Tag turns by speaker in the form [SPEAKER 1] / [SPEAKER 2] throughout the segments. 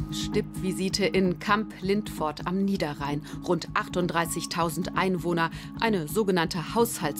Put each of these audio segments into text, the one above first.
[SPEAKER 1] Stippvisite in Kamp-Lintfort am Niederrhein. Rund 38.000 Einwohner, eine sogenannte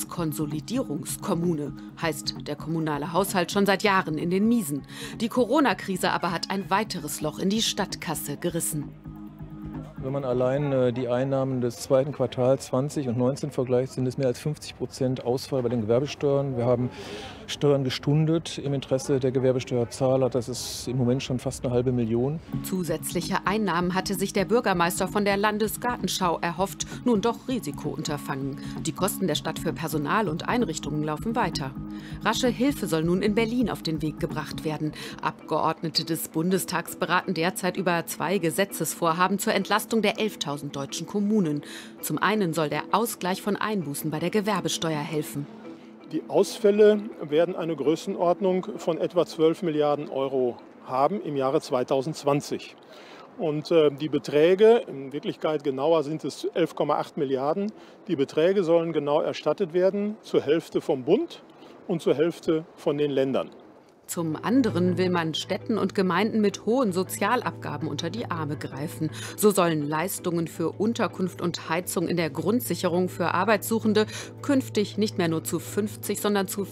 [SPEAKER 1] Haushaltskonsolidierungskommune. Heißt der kommunale Haushalt schon seit Jahren in den Miesen. Die Corona-Krise aber hat ein weiteres Loch in die Stadtkasse gerissen.
[SPEAKER 2] Wenn man allein die Einnahmen des zweiten Quartals 20 und 19 vergleicht, sind es mehr als 50% Ausfall bei den Gewerbesteuern. Wir haben Steuern gestundet im Interesse der Gewerbesteuerzahler. Das ist im Moment schon fast eine halbe Million.
[SPEAKER 1] Zusätzliche Einnahmen hatte sich der Bürgermeister von der Landesgartenschau erhofft, nun doch Risikounterfangen. Die Kosten der Stadt für Personal und Einrichtungen laufen weiter. Rasche Hilfe soll nun in Berlin auf den Weg gebracht werden. Abgeordnete des Bundestags beraten derzeit über 2 Gesetzesvorhaben zur Entlastung der 11.000 deutschen Kommunen. Zum einen soll der Ausgleich von Einbußen bei der Gewerbesteuer helfen.
[SPEAKER 3] Die Ausfälle werden eine Größenordnung von etwa 12 Milliarden Euro haben im Jahre 2020. Und die Beträge, in Wirklichkeit genauer sind es 11,8 Milliarden, die Beträge sollen genau erstattet werden, zur Hälfte vom Bund und zur Hälfte von den Ländern.
[SPEAKER 1] Zum anderen will man Städten und Gemeinden mit hohen Sozialabgaben unter die Arme greifen. So sollen Leistungen für Unterkunft und Heizung in der Grundsicherung für Arbeitssuchende künftig nicht mehr nur zu 50, sondern zu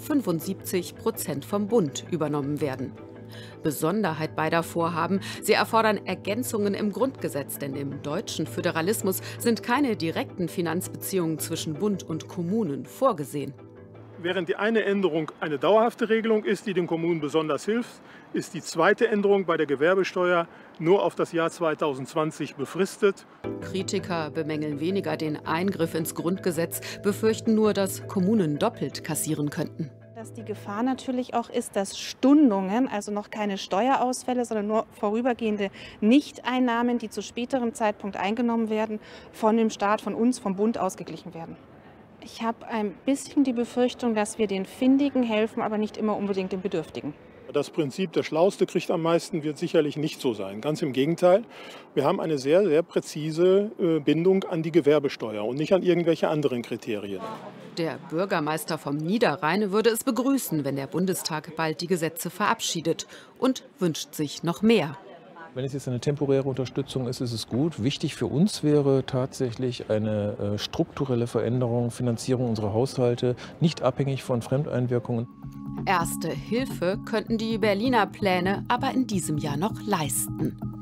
[SPEAKER 1] 75% vom Bund übernommen werden. Besonderheit beider Vorhaben: Sie erfordern Ergänzungen im Grundgesetz, denn im deutschen Föderalismus sind keine direkten Finanzbeziehungen zwischen Bund und Kommunen vorgesehen.
[SPEAKER 3] Während die eine Änderung eine dauerhafte Regelung ist, die den Kommunen besonders hilft, ist die zweite Änderung bei der Gewerbesteuer nur auf das Jahr 2020 befristet.
[SPEAKER 1] Kritiker bemängeln weniger den Eingriff ins Grundgesetz, befürchten nur, dass Kommunen doppelt kassieren könnten.
[SPEAKER 4] Dass die Gefahr natürlich auch ist, dass Stundungen, also noch keine Steuerausfälle, sondern nur vorübergehende Nichteinnahmen, die zu späterem Zeitpunkt eingenommen werden, von dem Staat, von uns, vom Bund ausgeglichen werden. Ich habe ein bisschen die Befürchtung, dass wir den Findigen helfen, aber nicht immer unbedingt den Bedürftigen.
[SPEAKER 3] Das Prinzip, der Schlauste kriegt am meisten, wird sicherlich nicht so sein. Ganz im Gegenteil. Wir haben eine sehr, sehr präzise Bindung an die Gewerbesteuer und nicht an irgendwelche anderen Kriterien.
[SPEAKER 1] Der Bürgermeister vom Niederrhein würde es begrüßen, wenn der Bundestag bald die Gesetze verabschiedet, und wünscht sich noch mehr.
[SPEAKER 2] Wenn es jetzt eine temporäre Unterstützung ist, ist es gut. Wichtig für uns wäre tatsächlich eine strukturelle Veränderung, Finanzierung unserer Haushalte, nicht abhängig von Fremdeinwirkungen.
[SPEAKER 1] Erste Hilfe könnten die Berliner Pläne aber in diesem Jahr noch leisten.